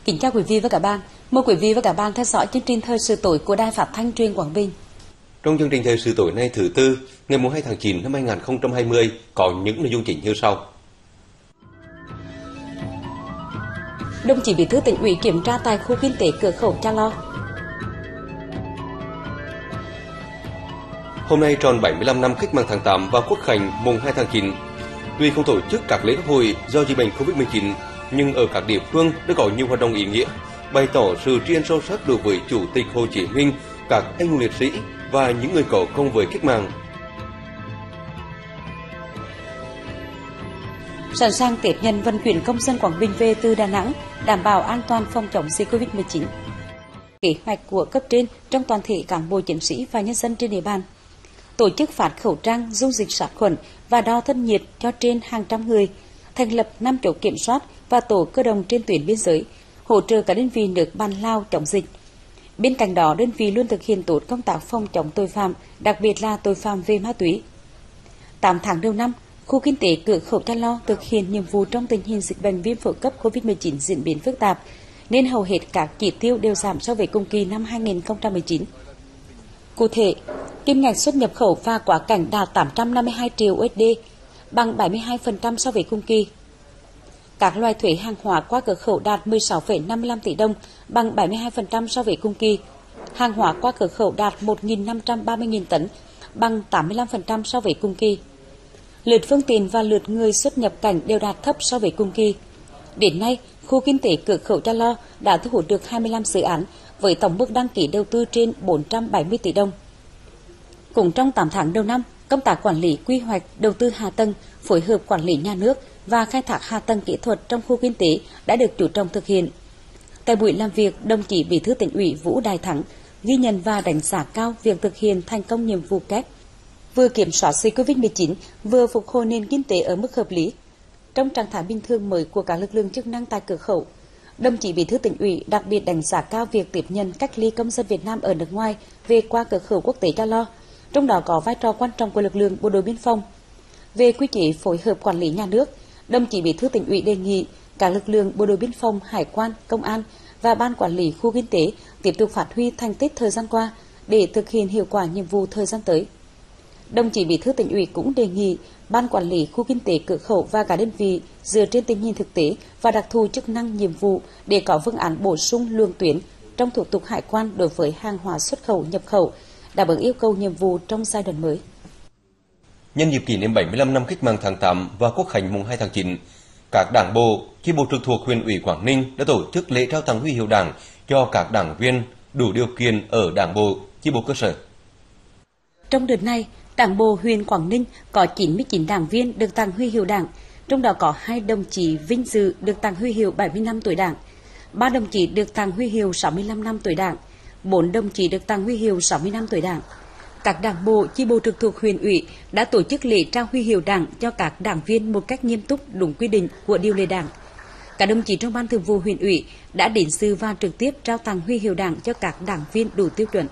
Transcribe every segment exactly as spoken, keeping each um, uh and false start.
Kính chào quý vị và các bạn. Mời quý vị và các bạn theo dõi chương trình thời sự tối của Đài Phát thanh Truyền Quảng Bình. Trong chương trình thời sự tối nay thứ tư, ngày hai tháng chín năm hai nghìn không trăm hai mươi có những nội dung chính như sau. Đồng chí Bí thư Tỉnh ủy kiểm tra tại khu kinh tế cửa khẩu Cha Lo. Hôm nay tròn bảy mươi lăm năm cách mạng tháng tám và Quốc khánh mùng hai tháng chín. Tuy không tổ chức các lễ hội do dịch bệnh Covid mười chín, nhưng ở các địa phương đã có nhiều hoạt động ý nghĩa, bày tỏ sự tri ân sâu sắc đối với Chủ tịch Hồ Chí Minh, các anh hùng liệt sĩ và những người có công với cách mạng. Sẵn sàng tiếp nhận vận chuyển công dân Quảng Bình về từ Đà Nẵng, đảm bảo an toàn phòng chống dịch Covid mười chín. Kế hoạch của cấp trên trong toàn thể cán bộ chiến sĩ và nhân dân trên địa bàn. Tổ chức phát khẩu trang, dung dịch sát khuẩn và đo thân nhiệt cho trên hàng trăm người, thành lập năm chốt kiểm soát và tổ cơ động trên tuyến biên giới, hỗ trợ các đơn vị nước bạn Lào chống dịch. Bên cạnh đó, đơn vị luôn thực hiện tốt công tác phòng chống tội phạm, đặc biệt là tội phạm về ma túy. tám tháng đầu năm, khu kinh tế cửa khẩu Cha Lo thực hiện nhiệm vụ trong tình hình dịch bệnh viêm phổi cấp Covid mười chín diễn biến phức tạp, nên hầu hết các chỉ tiêu đều giảm so với cùng kỳ năm hai nghìn không trăm mười chín. Cụ thể, kim ngạch xuất nhập khẩu và quá cảnh đạt tám trăm năm mươi hai triệu đô la, bằng bảy mươi hai phần trăm so với cùng kỳ. Các loại thuế hàng hóa qua cửa khẩu đạt mười sáu phẩy năm mươi lăm tỷ đồng, bằng bảy mươi hai phần trăm so với cùng kỳ. Hàng hóa qua cửa khẩu đạt một nghìn năm trăm ba mươi nghìn tấn, bằng tám mươi lăm phần trăm so với cùng kỳ. Lượt phương tiện và lượt người xuất nhập cảnh đều đạt thấp so với cùng kỳ. Đến nay, khu kinh tế cửa khẩu Cha Lo đã thu hút được hai mươi lăm dự án với tổng mức đăng ký đầu tư trên bốn trăm bảy mươi tỷ đồng. Cũng trong tám tháng đầu năm, công tác quản lý quy hoạch, đầu tư hạ tầng, phối hợp quản lý nhà nước và khai thác hạ tầng kỹ thuật trong khu kinh tế đã được chú trọng thực hiện. Tại buổi làm việc, đồng chí Bí thư Tỉnh ủy Vũ Đại Thắng ghi nhận và đánh giá cao việc thực hiện thành công nhiệm vụ kép, vừa kiểm soát dịch Covid mười chín, vừa phục hồi nền kinh tế ở mức hợp lý. Trong trạng thái bình thường mới của các lực lượng chức năng tại cửa khẩu, đồng chí Bí thư Tỉnh ủy đặc biệt đánh giá cao việc tiếp nhận cách ly công dân Việt Nam ở nước ngoài về qua cửa khẩu quốc tế Cha Lo, trong đó có vai trò quan trọng của lực lượng bộ đội biên phòng. Về quy chế phối hợp quản lý nhà nước, đồng chí Bí thư Tỉnh ủy đề nghị các lực lượng bộ đội biên phòng, hải quan, công an và ban quản lý khu kinh tế tiếp tục phát huy thành tích thời gian qua để thực hiện hiệu quả nhiệm vụ thời gian tới. Đồng chí Bí thư Tỉnh ủy cũng đề nghị ban quản lý khu kinh tế cửa khẩu và các đơn vị dựa trên tình hình thực tế và đặc thù chức năng nhiệm vụ để có phương án bổ sung luồng tuyến trong thủ tục hải quan đối với hàng hóa xuất khẩu nhập khẩu, đáp ứng yêu cầu nhiệm vụ trong giai đoạn mới. Nhân dịp kỷ niệm bảy mươi lăm năm cách mạng tháng tám và Quốc khánh mùng hai tháng chín, các đảng bộ, chi bộ trực thuộc huyện ủy Quảng Ninh đã tổ chức lễ trao tặng huy hiệu Đảng cho các đảng viên đủ điều kiện ở đảng bộ, chi bộ cơ sở. Trong đợt này, Đảng bộ huyện Quảng Ninh có chín mươi chín đảng viên được tặng huy hiệu Đảng, trong đó có hai đồng chí vinh dự được tặng huy hiệu bảy mươi năm tuổi Đảng, ba đồng chí được tặng huy hiệu sáu mươi lăm năm tuổi Đảng, bốn đồng chí được tặng huy hiệu sáu mươi năm tuổi Đảng. Các đảng bộ, chi bộ trực thuộc huyện ủy đã tổ chức lễ trao huy hiệu Đảng cho các đảng viên một cách nghiêm túc, đúng quy định của điều lệ Đảng. Các đồng chí trong ban thường vụ huyện ủy đã đến dự và trực tiếp trao tặng huy hiệu Đảng cho các đảng viên đủ tiêu chuẩn.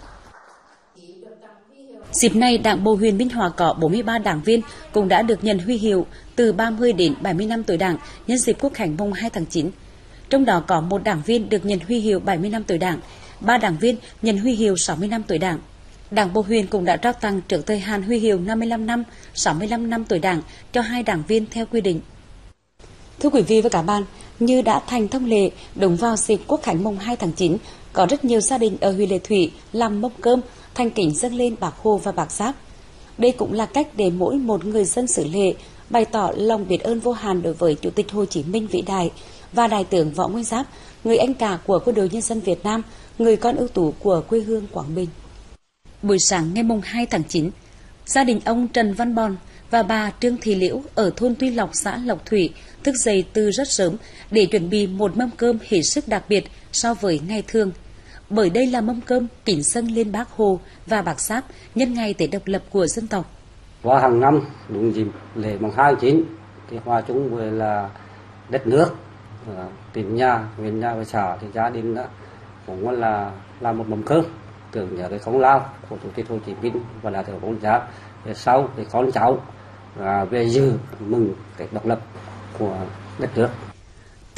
Dịp này, Đảng bộ huyện Minh Hóa có bốn mươi ba đảng viên cũng đã được nhận huy hiệu từ ba mươi đến bảy mươi năm tuổi Đảng nhân dịp Quốc khánh mùng hai tháng chín. Trong đó có một đảng viên được nhận huy hiệu bảy mươi năm tuổi Đảng, ba đảng viên nhận huy hiệu sáu mươi năm tuổi Đảng. Đảng bộ huyện cũng đã trao tặng trước thời hạn huy hiệu năm mươi lăm năm, sáu mươi lăm năm tuổi Đảng cho hai đảng viên theo quy định. Thưa quý vị và các bạn, như đã thành thông lệ, đúng vào dịp Quốc khánh mùng hai tháng chín, có rất nhiều gia đình ở huyện Lệ Thủy làm mâm cơm thành kính dâng lên Bác Hồ và Bác Giáp. Đây cũng là cách để mỗi một người dân xứ Lệ bày tỏ lòng biết ơn vô hạn đối với Chủ tịch Hồ Chí Minh vĩ đại và Đại tướng Võ Nguyên Giáp, người anh cả của Quân đội Nhân dân Việt Nam, người con ưu tú của quê hương Quảng Bình. Buổi sáng ngày mùng hai tháng chín, gia đình ông Trần Văn Bòn và bà Trương Thị Liễu ở thôn Tuy Lộc, xã Lộc Thủy thức dậy từ rất sớm để chuẩn bị một mâm cơm hết sức đặc biệt so với ngày thường. Bởi đây là mâm cơm kính dâng lên Bác Hồ và Bác Giáp nhân ngày Tết độc lập của dân tộc. Qua hàng năm đúng dịp lễ mùng hai tháng chín thì hòa chung với là đất nước, tỉnh nhà, huyện nhà và xã thì gia đình đã cũng là làm một mâm cơm tưởng nhớ cái công lao của Chủ tịch Hồ Chí Minh và Đại tướng Võ Nguyên Giáp. Về sau thì con cháu về dự mừng Tết độc lập của đất nước.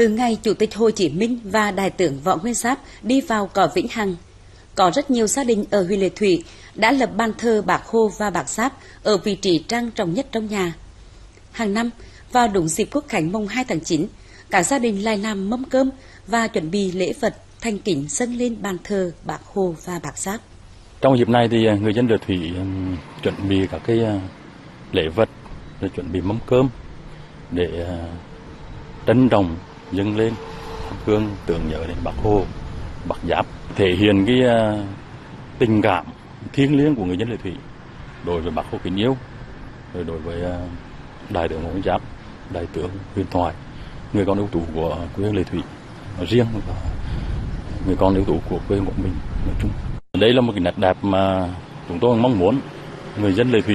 Từ ngày Chủ tịch Hồ Chí Minh và Đại tướng Võ Nguyên Giáp đi vào cõi vĩnh hằng, có rất nhiều gia đình ở huyện Lệ Thủy đã lập ban thờ Bác Hồ và Bác Giáp ở vị trí trang trọng nhất trong nhà. Hàng năm, vào đúng dịp Quốc khánh mùng hai tháng chín, các gia đình lại làm mâm cơm và chuẩn bị lễ vật thành kính dâng lên bàn thờ Bác Hồ và Bác Giáp. Trong dịp này thì người dân Lệ Thủy chuẩn bị các cái lễ vật, rồi chuẩn bị mâm cơm để trân trọng dâng lên hương tưởng nhớ đến Bác Hồ, Bác Giáp, thể hiện cái tình cảm thiêng liêng của người dân Lệ Thủy đối với Bác Hồ kính yêu, rồi đối với Đại tướng Võ Nguyên Giáp, Đại tướng huyền thoại, người con ưu tú của quê hương Lệ Thủy nói riêng và người con ưu tú của quê hương của mình nói chung. Đây là một cái nét đẹp mà chúng tôi mong muốn người dân Lệ Thủy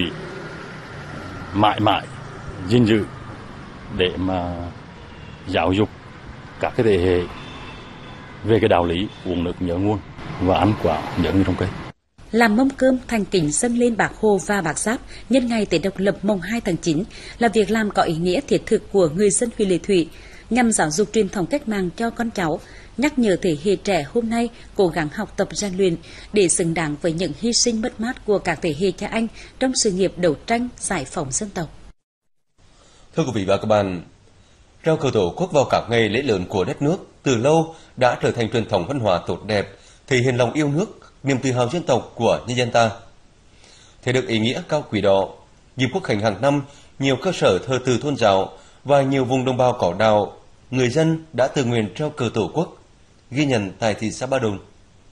mãi mãi gìn giữ để mà giáo dục các cái thế hệ về cái đạo lý uống nước nhớ nguồn và ăn quả nhớ người trồng cây. Làm mâm cơm thành kính dâng lên Bác Hồ và Bác Giáp nhân ngày Tết độc lập mùng hai tháng chín là việc làm có ý nghĩa thiết thực của người dân huyện Lệ Thủy nhằm giáo dục truyền thống cách mạng cho con cháu, nhắc nhở thế hệ trẻ hôm nay cố gắng học tập rèn luyện để xứng đáng với những hy sinh mất mát của các thế hệ cha anh trong sự nghiệp đấu tranh giải phóng dân tộc. Thưa quý vị và các bạn, treo cờ Tổ quốc vào các ngày lễ lớn của đất nước từ lâu đã trở thành truyền thống văn hóa tốt đẹp, thể hiện lòng yêu nước, niềm tự hào dân tộc của nhân dân ta. Thể được ý nghĩa cao quý đó, dịp Quốc khánh hàng năm, nhiều cơ sở thờ tự tôn giáo và nhiều vùng đồng bào cỏ đào, người dân đã tự nguyện treo cờ Tổ quốc, ghi nhận tại thị xã Ba Đồn.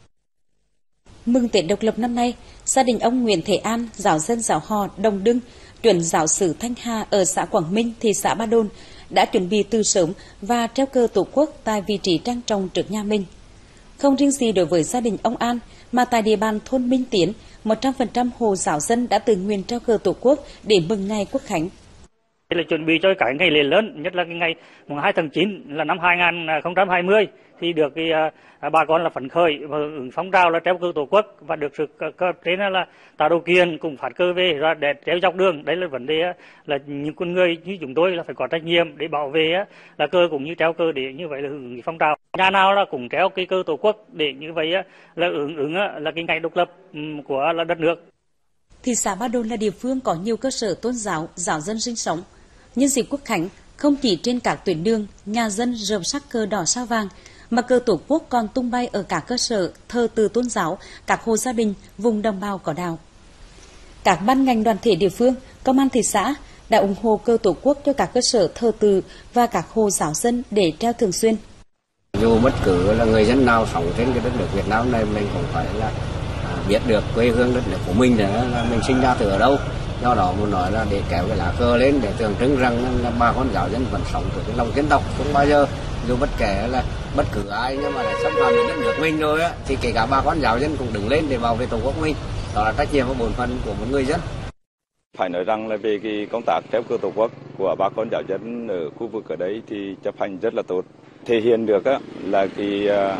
Mừng Tết độc lập năm nay, gia đình ông Nguyễn Thế An, giáo dân giáo họ Đồng Đưng, chuẩn giáo xứ Thanh Hà ở xã Quảng Minh, thị xã Ba Đồn đã chuẩn bị từ sớm và treo cờ Tổ quốc tại vị trí trang trọng trước nhà mình. Không riêng gì đối với gia đình ông An, mà tại địa bàn thôn Minh Tiến, một trăm phần trăm hộ giáo dân đã tự nguyện treo cờ Tổ quốc để mừng ngày Quốc khánh. Là chuẩn bị cho cái ngày lễ lớn, nhất là cái ngày mùng hai tháng chín là năm hai nghìn không trăm hai mươi thì được cái uh, bà con là phấn khởi và ứng phong trào là treo cờ Tổ quốc và được sự cơ trên là tạo điều kiện cùng phát cờ về ra để treo dọc đường. Đây là vấn đề là những con người như chúng tôi là phải có trách nhiệm để bảo vệ là cờ cũng như treo cờ để như vậy là hưởng ứng phong trào. Nhà nào là cũng treo cái cờ Tổ quốc để như vậy là hưởng ứng là cái ngày độc lập của là đất nước. Thị xã Ba Đồn là địa phương có nhiều cơ sở tôn giáo, giáo dân sinh sống. Nhân dịp Quốc khánh, không chỉ trên các tuyến đường, nhà dân rợp sắc cờ đỏ sao vàng, mà cờ Tổ quốc còn tung bay ở các cơ sở thờ tự tôn giáo, các hộ gia đình, vùng đồng bào cỏ đào. Các ban ngành đoàn thể địa phương, công an thị xã đã ủng hộ cờ Tổ quốc cho các cơ sở thờ tự và các hộ giáo dân để treo thường xuyên. Dù bất cứ là người dân nào sống trên cái đất nước Việt Nam này, mình cũng phải là biết được quê hương đất nước của mình là mình sinh ra từ ở đâu. Do đó muốn nói là để kéo cái lá cờ lên để tượng trưng rằng là bà con giáo dân vẫn sống từ cái lòng dân tộc, không bao giờ dù bất kể là bất cứ ai nhưng mà lại xâm phạm đến đất nước mình rồi á thì kể cả bà con giáo dân cũng đứng lên để bảo vệ tổ quốc mình. Đó là trách nhiệm và bổn phận của một người dân. Phải nói rằng là về cái công tác treo cờ Tổ quốc của bà con giáo dân ở khu vực ở đấy thì chấp hành rất là tốt, thể hiện được á là cái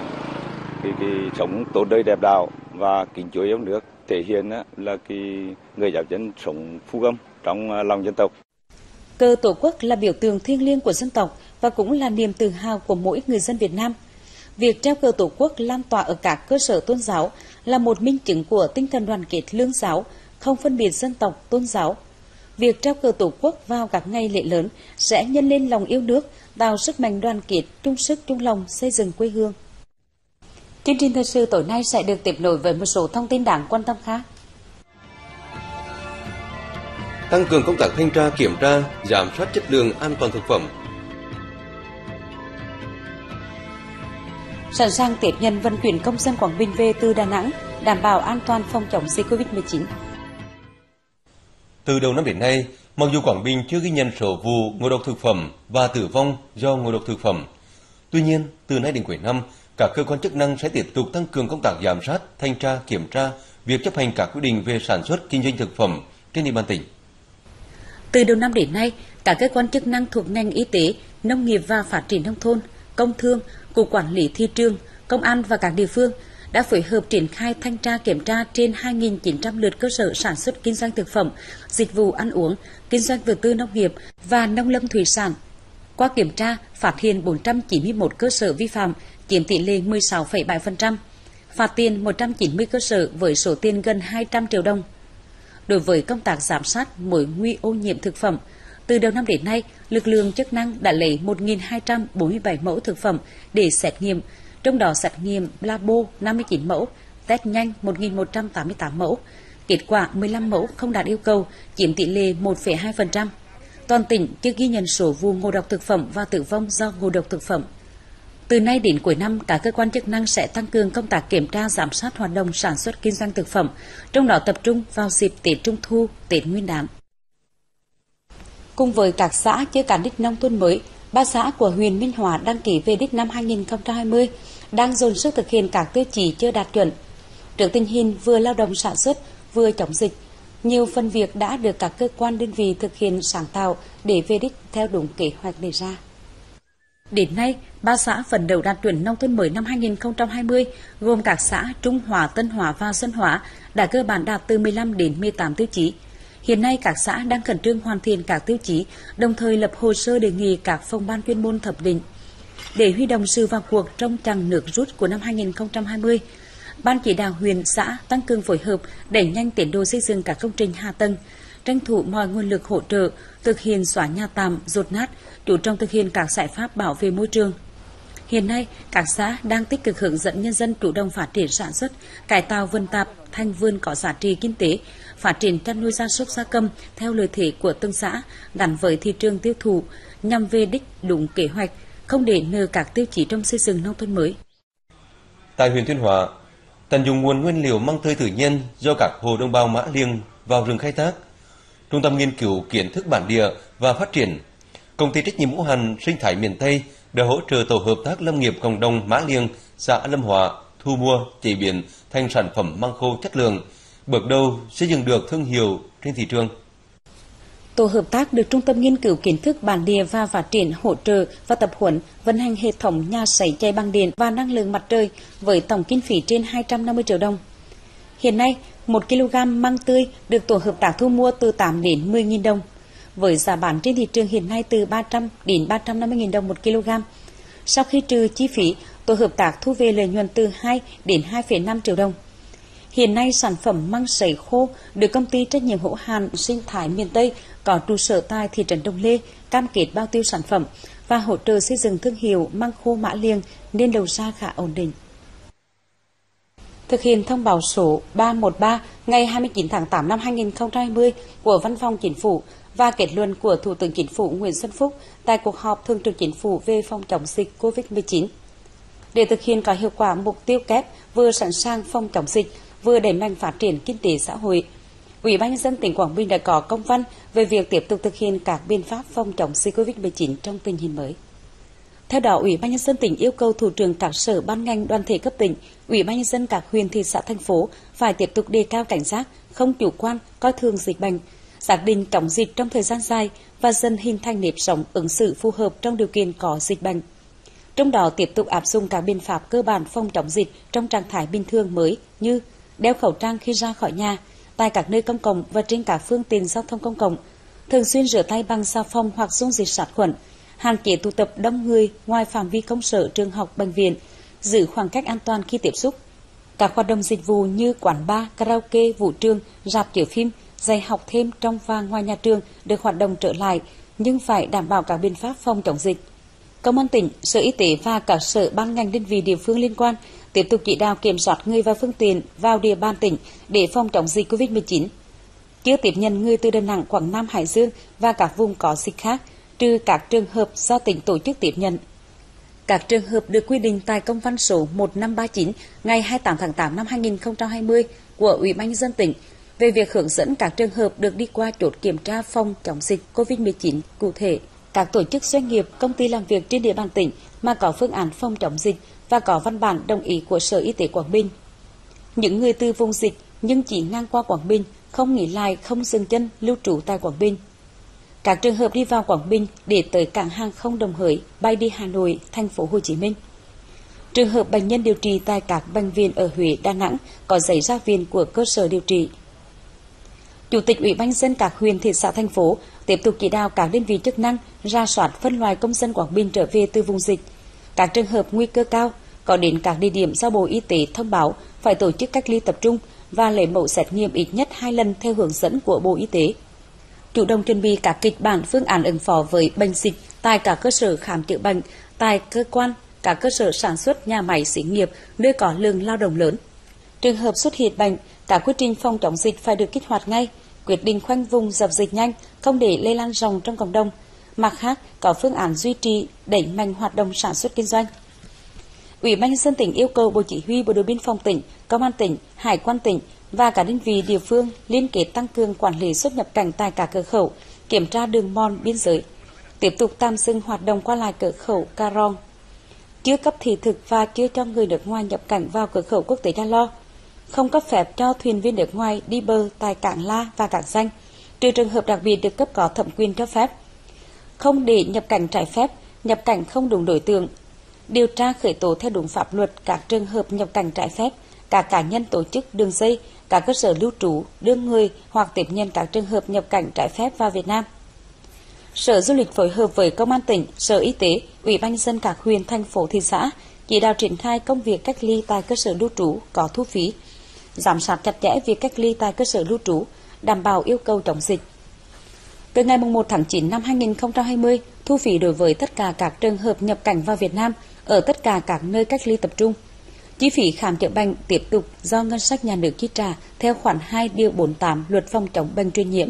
cái cái sống tốt đời đẹp đạo và kính chúa yêu nước, thể hiện là cái người giáo dân sống phúc âm trong lòng dân tộc. Cờ Tổ quốc là biểu tượng thiêng liêng của dân tộc và cũng là niềm tự hào của mỗi người dân Việt Nam. Việc treo cờ Tổ quốc lan tỏa ở các cơ sở tôn giáo là một minh chứng của tinh thần đoàn kết lương giáo, không phân biệt dân tộc, tôn giáo. Việc treo cờ Tổ quốc vào các ngày lễ lớn sẽ nhân lên lòng yêu nước, tạo sức mạnh đoàn kết, chung sức chung lòng xây dựng quê hương. Chương trình thời sự tối nay sẽ được tiếp nối với một số thông tin đáng quan tâm khác. Tăng cường công tác thanh tra kiểm tra, giám sát chất lượng an toàn thực phẩm. Sẵn sàng tiếp nhận vận chuyển công dân Quảng Bình về từ Đà Nẵng, đảm bảo an toàn phòng chống dịch covid mười chín. Từ đầu năm đến nay, mặc dù Quảng Bình chưa ghi nhận số vụ ngộ độc thực phẩm và tử vong do ngộ độc thực phẩm, tuy nhiên từ nay đến cuối năm, các cơ quan chức năng sẽ tiếp tục tăng cường công tác giám sát, thanh tra, kiểm tra việc chấp hành các quy định về sản xuất kinh doanh thực phẩm trên địa bàn tỉnh. Từ đầu năm đến nay, các cơ quan chức năng thuộc ngành y tế, nông nghiệp và phát triển nông thôn, công thương, cục quản lý thị trường, công an và các địa phương đã phối hợp triển khai thanh tra kiểm tra trên hai nghìn chín trăm lượt cơ sở sản xuất kinh doanh thực phẩm, dịch vụ ăn uống, kinh doanh vật tư nông nghiệp và nông lâm thủy sản. Qua kiểm tra, phát hiện bốn trăm chín mươi mốt cơ sở vi phạm, chiếm tỷ lệ mười sáu phẩy bảy phần trăm, phạt tiền một trăm chín mươi cơ sở với số tiền gần hai trăm triệu đồng. Đối với công tác giám sát mối nguy ô nhiễm thực phẩm, từ đầu năm đến nay, lực lượng chức năng đã lấy một nghìn hai trăm bốn mươi bảy mẫu thực phẩm để xét nghiệm, trong đó xét nghiệm labo năm mươi chín mẫu, test nhanh một nghìn một trăm tám mươi tám mẫu. Kết quả mười lăm mẫu không đạt yêu cầu, chiếm tỷ lệ một phẩy hai phần trăm. Toàn tỉnh chưa ghi nhận số vụ ngộ độc thực phẩm và tử vong do ngộ độc thực phẩm. Từ nay đến cuối năm, các cơ quan chức năng sẽ tăng cường công tác kiểm tra giám sát hoạt động sản xuất kinh doanh thực phẩm, trong đó tập trung vào dịp Tết Trung thu, Tết Nguyên đán. Cùng với các xã chưa cán đích nông thôn mới, ba xã của huyện Minh Hóa đăng ký về đích năm hai nghìn không trăm hai mươi đang dồn sức thực hiện các tiêu chí chưa đạt chuẩn. Trước tình hình vừa lao động sản xuất, vừa chống dịch, nhiều phần việc đã được các cơ quan đơn vị thực hiện sáng tạo để về đích theo đúng kế hoạch đề ra. Đến nay, ba xã phấn đấu đạt chuẩn nông thôn mới năm hai nghìn không trăm hai mươi, gồm các xã Trung Hóa, Tân Hóa và Xuân Hóa, đã cơ bản đạt từ mười lăm đến mười tám tiêu chí. Hiện nay, các xã đang khẩn trương hoàn thiện các tiêu chí, đồng thời lập hồ sơ đề nghị các phòng ban chuyên môn thẩm định. Để huy động sự vào cuộc trong chặng nước rút của năm hai nghìn không trăm hai mươi, Ban chỉ đạo huyện, xã tăng cường phối hợp đẩy nhanh tiến độ xây dựng các công trình hạ tầng, tranh thủ mọi nguồn lực hỗ trợ, thực hiện xóa nhà tạm, dột nát, chú trọng thực hiện các giải pháp bảo vệ môi trường. Hiện nay, các xã đang tích cực hướng dẫn nhân dân chủ động phát triển sản xuất, cải tạo vườn tạp thành vườn có giá trị kinh tế, phát triển chăn nuôi gia súc gia cầm theo lợi thế của từng xã, gắn với thị trường tiêu thụ, nhằm về đích đúng kế hoạch, không để nợ các tiêu chí trong xây dựng nông thôn mới. Tại huyện Tuyên Hóa, tận dụng nguồn nguyên liệu măng tươi tự nhiên do các hộ đồng bào Mã Liêng vào rừng khai thác, Trung tâm nghiên cứu kiến thức bản địa và phát triển, công ty trách nhiệm hữu hạn Sinh thái miền Tây đã hỗ trợ tổ hợp tác lâm nghiệp cộng đồng Mã Liêng, xã Lâm Hóa thu mua, chế biến thành sản phẩm măng khô chất lượng, bước đầu xây dựng được thương hiệu trên thị trường. Tổ hợp tác được Trung tâm nghiên cứu kiến thức bản địa và phát triển hỗ trợ và tập huấn vận hành hệ thống nhà sấy chạy bằng điện và năng lượng mặt trời với tổng kinh phí trên hai trăm năm mươi triệu đồng. Hiện nay, một ki lô gam măng tươi được tổ hợp tác thu mua từ tám đến mười nghìn đồng, với giá bán trên thị trường hiện nay từ ba trăm đến ba trăm năm mươi nghìn đồng một kg. Sau khi trừ chi phí, tổ hợp tác thu về lợi nhuận từ hai đến hai phẩy năm triệu đồng. Hiện nay, sản phẩm măng sấy khô được công ty trách nhiệm hữu hạn Sinh thái miền Tây có trụ sở tại thị trấn Đồng Lê cam kết bao tiêu sản phẩm và hỗ trợ xây dựng thương hiệu măng khô Mã Liêng nên đầu ra khá ổn định. Thực hiện thông báo số ba một ba ngày hai mươi chín tháng tám năm hai nghìn không trăm hai mươi của Văn phòng Chính phủ và kết luận của Thủ tướng Chính phủ Nguyễn Xuân Phúc tại cuộc họp Thường trực Chính phủ về phòng chống dịch covid mười chín. Để thực hiện có hiệu quả mục tiêu kép vừa sẵn sàng phòng chống dịch, vừa đẩy mạnh phát triển kinh tế xã hội, Ủy ban nhân dân tỉnh Quảng Bình đã có công văn về việc tiếp tục thực hiện các biện pháp phòng chống dịch covid mười chín trong tình hình mới. Theo đó, Ủy ban nhân dân tỉnh yêu cầu thủ trưởng các sở ban ngành đoàn thể cấp tỉnh, Ủy ban nhân dân các huyện thị xã thành phố phải tiếp tục đề cao cảnh giác, không chủ quan, coi thường dịch bệnh, xác định chống dịch trong thời gian dài và dần hình thành nếp sống ứng xử phù hợp trong điều kiện có dịch bệnh. Trong đó tiếp tục áp dụng các biện pháp cơ bản phòng chống dịch trong trạng thái bình thường mới như đeo khẩu trang khi ra khỏi nhà, tại các nơi công cộng và trên các phương tiện giao thông công cộng, thường xuyên rửa tay bằng xà phòng hoặc dung dịch sát khuẩn, hạn chế tụ tập đông người ngoài phạm vi công sở, trường học, bệnh viện, giữ khoảng cách an toàn khi tiếp xúc. Các hoạt động dịch vụ như quán bar, karaoke, vũ trường, rạp chiếu phim, dạy học thêm trong và ngoài nhà trường được hoạt động trở lại, nhưng phải đảm bảo các biện pháp phòng chống dịch. Công an tỉnh, Sở Y tế và các sở ban ngành đơn vị địa phương liên quan tiếp tục chỉ đạo kiểm soát người và phương tiện vào địa bàn tỉnh để phòng chống dịch covid mười chín. Chưa tiếp nhận người từ Đà Nẵng, Quảng Nam, Hải Dương và các vùng có dịch khác, trừ các trường hợp do tỉnh tổ chức tiếp nhận. Các trường hợp được quy định tại công văn số một năm ba chín ngày hai mươi tám tháng tám năm hai nghìn không trăm hai mươi của Ủy ban nhân dân tỉnh về việc hướng dẫn các trường hợp được đi qua chốt kiểm tra phòng chống dịch covid mười chín cụ thể. Các tổ chức doanh nghiệp, công ty làm việc trên địa bàn tỉnh mà có phương án phòng chống dịch và có văn bản đồng ý của Sở Y tế Quảng Bình. Những người từ vùng dịch nhưng chỉ ngang qua Quảng Bình, không nghỉ lại, không dừng chân lưu trú tại Quảng Bình. Các trường hợp đi vào Quảng Bình để tới cảng hàng không Đồng Hới, bay đi Hà Nội, thành phố Hồ Chí Minh. Trường hợp bệnh nhân điều trị tại các bệnh viện ở Huế, Đà Nẵng có giấy ra viện của cơ sở điều trị. Chủ tịch Ủy ban nhân dân các huyện, thị xã, thành phố Tiếp tục chỉ đạo các đơn vị chức năng rà soát phân loại công dân Quảng Bình trở về từ vùng dịch. Các trường hợp nguy cơ cao có đến các địa điểm do Bộ Y tế thông báo phải tổ chức cách ly tập trung và lấy mẫu xét nghiệm ít nhất hai lần theo hướng dẫn của Bộ Y tế. Chủ động chuẩn bị các kịch bản phương án ứng phó với bệnh dịch tại các cơ sở khám chữa bệnh, tại cơ quan, các cơ sở sản xuất, nhà máy, xí nghiệp nơi có lượng lao động lớn. Trường hợp xuất hiện bệnh, các quy trình phòng chống dịch phải được kích hoạt ngay, quyết định khoanh vùng dập dịch nhanh, không để lây lan rộng trong cộng đồng. Mặt khác, có phương án duy trì đẩy mạnh hoạt động sản xuất kinh doanh. Ủy ban nhân dân tỉnh yêu cầu Bộ Chỉ huy Bộ đội biên phòng tỉnh, Công an tỉnh, Hải quan tỉnh và các đơn vị địa phương liên kết tăng cường quản lý xuất nhập cảnh tại các cửa khẩu, kiểm tra đường mòn biên giới, tiếp tục tạm dừng hoạt động qua lại cửa khẩu Ca Rong, chưa cấp thị thực và chưa cho người nước ngoài nhập cảnh vào cửa khẩu quốc tế Cha Lo, không cấp phép cho thuyền viên nước ngoài đi bờ tại cảng La và cảng Danh, trừ trường hợp đặc biệt được cấp có thẩm quyền cho phép, không để nhập cảnh trái phép, nhập cảnh không đúng đối tượng, điều tra khởi tố theo đúng pháp luật các trường hợp nhập cảnh trái phép, các cá nhân tổ chức đường dây, các cơ sở lưu trú, đưa người hoặc tiếp nhận các trường hợp nhập cảnh trái phép vào Việt Nam. Sở Du lịch phối hợp với Công an tỉnh, Sở Y tế, Ủy ban nhân dân các huyện, thành phố, thị xã chỉ đạo triển khai công việc cách ly tại cơ sở lưu trú có thu phí, giám sát chặt chẽ việc cách ly tại cơ sở lưu trú, đảm bảo yêu cầu chống dịch. Từ ngày mùng một tháng chín năm hai nghìn không trăm hai mươi, thu phí đối với tất cả các trường hợp nhập cảnh vào Việt Nam ở tất cả các nơi cách ly tập trung. Chi phí khám chữa bệnh tiếp tục do ngân sách nhà nước chi trả theo khoản hai điều bốn mươi tám Luật phòng chống bệnh truyền nhiễm.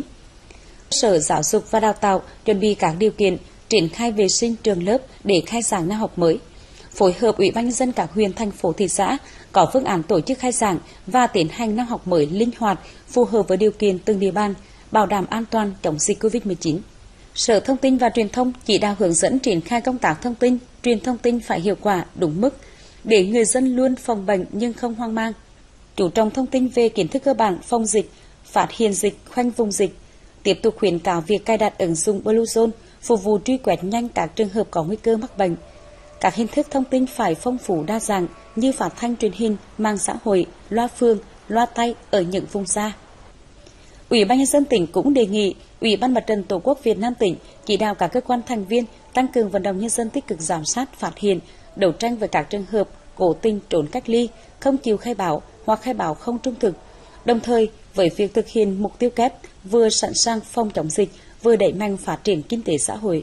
Sở Giáo dục và Đào tạo chuẩn bị các điều kiện triển khai vệ sinh trường lớp để khai giảng năm học mới. Phối hợp Ủy ban nhân dân các huyện, thành phố, thị xã có phương án tổ chức khai giảng và tiến hành năm học mới linh hoạt, phù hợp với điều kiện từng địa bàn, bảo đảm an toàn chống dịch covid mười chín. Sở Thông tin và Truyền thông chỉ đạo hướng dẫn triển khai công tác thông tin, truyền thông tin phải hiệu quả, đúng mức, để người dân luôn phòng bệnh nhưng không hoang mang. Chú trọng thông tin về kiến thức cơ bản phòng dịch, phát hiện dịch, khoanh vùng dịch. Tiếp tục khuyến cáo việc cài đặt ứng dụng Bluezone phục vụ truy quét nhanh các trường hợp có nguy cơ mắc bệnh. Các hình thức thông tin phải phong phú đa dạng như phát thanh truyền hình, mạng xã hội, loa phường, loa tay ở những vùng xa. Ủy ban nhân dân tỉnh cũng đề nghị Ủy ban Mặt trận Tổ quốc Việt Nam tỉnh chỉ đạo các cơ quan thành viên tăng cường vận động nhân dân tích cực giám sát, phát hiện, đấu tranh với các trường hợp cố tình trốn cách ly, không chịu khai báo hoặc khai báo không trung thực. Đồng thời, với việc thực hiện mục tiêu kép vừa sẵn sàng phòng chống dịch, vừa đẩy mạnh phát triển kinh tế xã hội.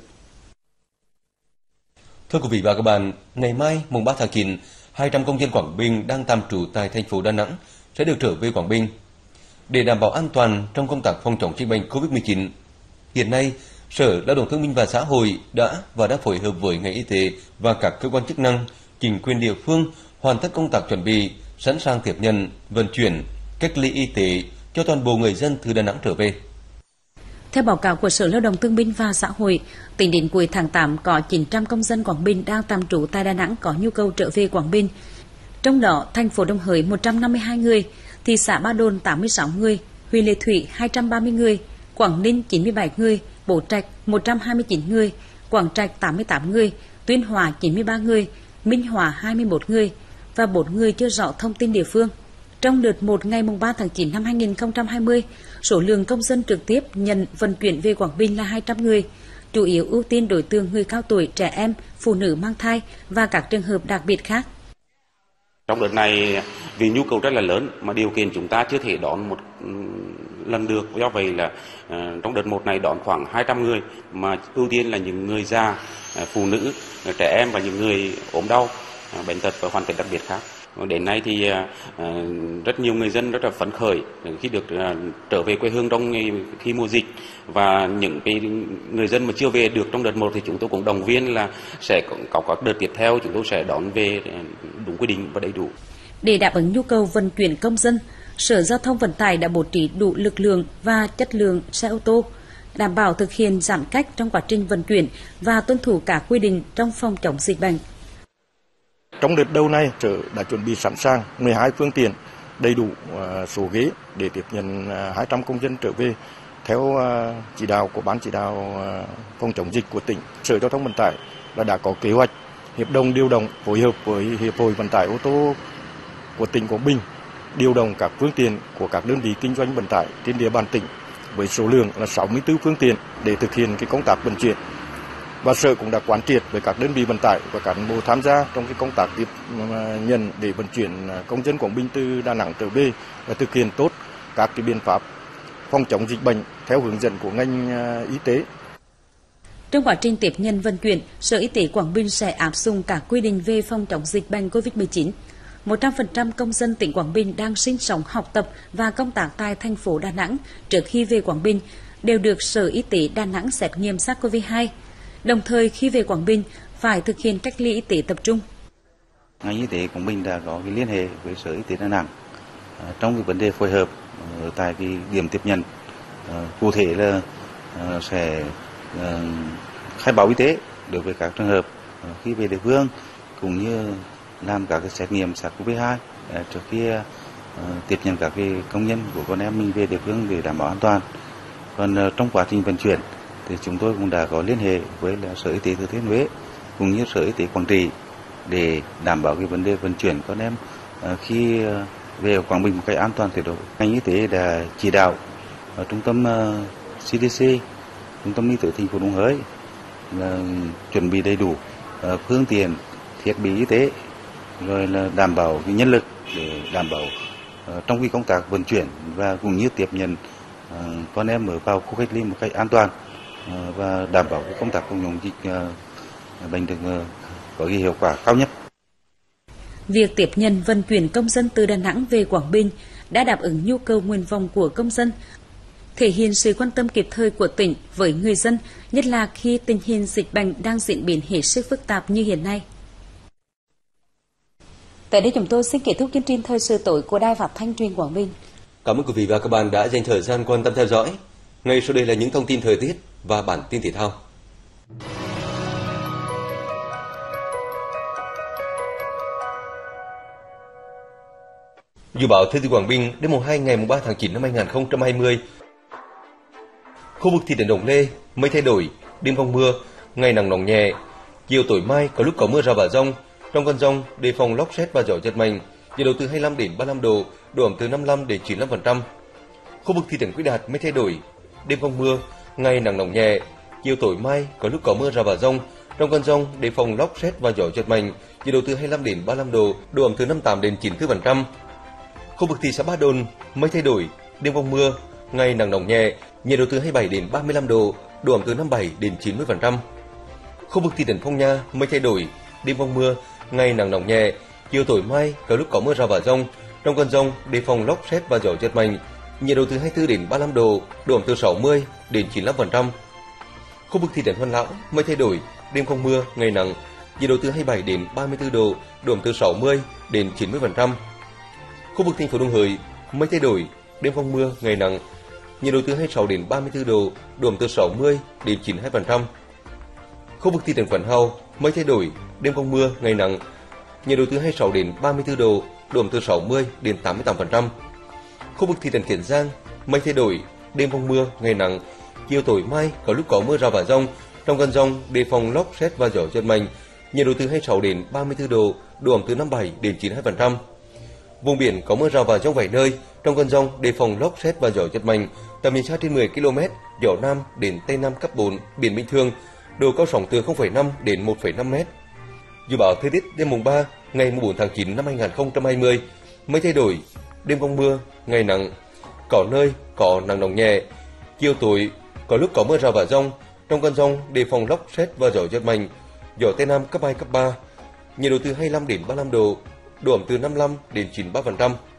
Thưa quý vị và các bạn, ngày mai mùng ba tháng chín, hai trăm công dân Quảng Bình đang tạm trú tại thành phố Đà Nẵng sẽ được trở về Quảng Bình. Để đảm bảo an toàn trong công tác phòng chống dịch bệnh covid mười chín, hiện nay Sở Lao động Thương binh và Xã hội đã và đang phối hợp với ngành y tế và các cơ quan chức năng, chính quyền địa phương hoàn tất công tác chuẩn bị, sẵn sàng tiếp nhận, vận chuyển, cách ly y tế cho toàn bộ người dân từ Đà Nẵng trở về. Theo báo cáo của Sở Lao động Thương binh và Xã hội, tính đến cuối tháng tám có chín trăm công dân Quảng Bình đang tạm trú tại Đà Nẵng có nhu cầu trở về Quảng Bình. Trong đó, thành phố Đồng Hới một trăm năm mươi hai người, thị xã Ba Đồn tám mươi sáu người, huyện Lệ Thủy hai trăm ba mươi người, Quảng Ninh chín mươi bảy người, Bố Trạch một trăm hai mươi chín người, Quảng Trạch tám mươi tám người, Tuyên Hóa chín mươi ba người, Minh Hóa hai mươi mốt người và bốn người chưa rõ thông tin địa phương. Trong đợt một ngày mùng ba tháng chín năm hai nghìn không trăm hai mươi, số lượng công dân trực tiếp nhận vận chuyển về Quảng Bình là hai trăm người, chủ yếu ưu tiên đối tượng người cao tuổi, trẻ em, phụ nữ mang thai và các trường hợp đặc biệt khác. Trong đợt này vì nhu cầu rất là lớn mà điều kiện chúng ta chưa thể đón một lần được, do vậy là uh, trong đợt một này đón khoảng hai trăm người, mà ưu tiên là những người già, uh, phụ nữ, uh, trẻ em và những người ốm đau, uh, bệnh tật và hoàn cảnh đặc biệt khác. Đến nay thì uh, rất nhiều người dân rất là phấn khởi khi được uh, trở về quê hương trong khi mùa dịch, và những cái người dân mà chưa về được trong đợt một thì chúng tôi cũng động viên là sẽ có các đợt tiếp theo chúng tôi sẽ đón về đúng quy định và đầy đủ. Để đáp ứng nhu cầu vận chuyển công dân, Sở Giao thông Vận tải đã bố trí đủ lực lượng và chất lượng xe ô tô, đảm bảo thực hiện giãn cách trong quá trình vận chuyển và tuân thủ các quy định trong phòng chống dịch bệnh. Trong đợt đầu này, Sở đã chuẩn bị sẵn sàng mười hai phương tiện, đầy đủ uh, số ghế để tiếp nhận uh, hai trăm công dân trở về theo uh, chỉ đạo của Ban chỉ đạo uh, phòng chống dịch của tỉnh. Sở Giao thông Vận tải là đã có kế hoạch hiệp đồng điều động phối hợp với Hiệp hội Vận tải ô tô của tỉnh Quảng Bình, điều động các phương tiện của các đơn vị kinh doanh vận tải trên địa bàn tỉnh với số lượng là sáu mươi tư phương tiện để thực hiện cái công tác vận chuyển. Và Sở cũng đã quán triệt với các đơn vị vận tải và cán bộ tham gia trong cái công tác tiếp nhận để vận chuyển công dân Quảng Bình từ Đà Nẵng trở về và thực hiện tốt các cái biện pháp phòng chống dịch bệnh theo hướng dẫn của ngành y tế. Trong quá trình tiếp nhận vận chuyển, Sở Y tế Quảng Bình sẽ áp dụng các quy định về phòng chống dịch bệnh covid mười chín. một trăm phần trăm công dân tỉnh Quảng Bình đang sinh sống, học tập và công tác tại thành phố Đà Nẵng trước khi về Quảng Bình đều được Sở Y tế Đà Nẵng xét nghiệm SARS-xê o vê hai. Đồng thời khi về Quảng Bình phải thực hiện cách ly y tế tập trung. Ngành y tế Quảng Bình đã có cái liên hệ với Sở Y tế Đà Nẵng trong cái vấn đề phối hợp tại cái điểm tiếp nhận. Cụ thể là sẽ khai báo y tế đối với các trường hợp khi về địa phương cũng như làm các cái xét nghiệm SARS-xê o vê hai trước khi tiếp nhận các cái công nhân của con em mình về địa phương để đảm bảo an toàn. Còn trong quá trình vận chuyển thì chúng tôi cũng đã có liên hệ với là Sở Y tế Thừa Thiên Huế cũng như Sở Y tế Quảng Trị để đảm bảo cái vấn đề vận chuyển con em khi về Quảng Bình một cách an toàn tuyệt đối. Ngành y tế đã chỉ đạo ở trung tâm xê đê xê, trung tâm y tế thành phố Đồng Hới là chuẩn bị đầy đủ phương tiện, thiết bị y tế, rồi là đảm bảo cái nhân lực để đảm bảo trong cái công tác vận chuyển và cũng như tiếp nhận con em ở vào khu cách ly một cách an toàn và đảm bảo cái công tác phòng chống dịch bệnh được có cái hiệu quả cao nhất. Việc tiếp nhận vận chuyển công dân từ Đà Nẵng về Quảng Bình đã đáp ứng nhu cầu nguyện vọng của công dân, thể hiện sự quan tâm kịp thời của tỉnh với người dân, nhất là khi tình hình dịch bệnh đang diễn biến hết sức phức tạp như hiện nay. Tại đây chúng tôi xin kết thúc chương trình thời sự tối của Đài Phát thanh Truyền Quảng Bình. Cảm ơn quý vị và các bạn đã dành thời gian quan tâm theo dõi. Ngay sau đây là những thông tin thời tiết và bản tin thể thao. Dự báo thời tiết Quảng Bình đêm mùng hai ngày mùng ba tháng chín năm hai nghìn không trăm hai mươi. Khu vực thị trấn Đồng Lê mây thay đổi, đêm không mưa, ngày nắng nóng nhẹ, chiều tối mai có lúc có mưa rào và dông. Trong cơn dông đề phòng lốc sét và gió giật mạnh, nhiệt độ từ hai mươi lăm đến ba mươi lăm độ, độ ẩm từ năm mươi lăm đến chín mươi lăm phần trăm. Khu vực thị trấn Quy Đạt mây thay đổi, đêm không mưa, ngày nắng nóng nhẹ, chiều tối mai có lúc có mưa rào và dông. Trong cơn dông đề phòng lốc sét và gió giật mạnh, nhiệt độ từ hai mươi lăm đến ba mươi lăm độ, độ ẩm từ năm mươi tám đến chín mươi tư phần trăm. Khu vực thị xã Ba Đồn mây thay đổi, đêm không mưa, ngày nắng nóng nhẹ, nhiệt độ từ hai mươi bảy đến ba mươi lăm độ, độ ẩm từ năm mươi bảy đến chín mươi phần trăm. Khu vực thị trấn Phong Nha mây thay đổi, đêm không mưa, ngày nắng nóng nhẹ, chiều tối mai có lúc có mưa rào và dông. Trong cơn dông đề phòng lốc sét và gió giật mạnh, nhiệt độ từ hai mươi tư đến ba mươi lăm độ, độ ẩm từ sáu mươi đến chín mươi lăm phần trăm. Khu vực thị trấn Huân Lão mây thay đổi, đêm không mưa, ngày nắng, nhiệt độ từ hai mươi bảy đến ba mươi tư độ, độ ẩm từ sáu mươi đến chín mươi phần trăm. Khu vực thành phố Đồng Hới mây thay đổi, đêm không mưa, ngày nắng, nhiệt độ từ hai mươi sáu đến ba mươi tư độ, độ ẩm từ sáu mươi đến chín mươi hai phần trăm. Khu vực thị trấn Quảng Hào mây thay đổi, đêm không mưa, ngày nắng, nhiệt độ từ hai mươi sáu đến ba mươi tư độ, độ ẩm từ sáu mươi đến tám mươi tám phần trăm. Khu vực thị trấn Kiến Giang mây thay đổi, đêm không mưa, ngày nắng, chiều tối mai có lúc có mưa rào và dông. Trong cơn dông đề phòng lốc sét và gió giật mạnh, nhiệt độ từ hai mươi sáu đến ba mươi tư độ, độ ẩm từ năm mươi bảy đến chín mươi hai phần trăm. Vùng biển có mưa rào và dông vài nơi. Trong cơn dông đề phòng lốc sét và gió giật mạnh, tầm nhìn xa trên mười ki lô mét, gió nam đến tây nam cấp bốn, biển bình thường, độ cao sóng từ không phẩy năm đến một phẩy năm mét. Dự báo thời tiết đêm mùng ba ngày mùng bốn tháng chín năm hai nghìn không trăm hai mươi, mây thay đổi, đêm không mưa, ngày nắng, có nơi có nắng nóng nhẹ, chiều tối có lúc có mưa rào và dông. Trong cơn dông đề phòng lốc sét và gió giật mạnh, gió tây nam cấp hai cấp ba, nhiệt độ từ hai mươi lăm đến ba mươi lăm độ, độ ẩm từ năm mươi lăm đến chín mươi ba phần trăm.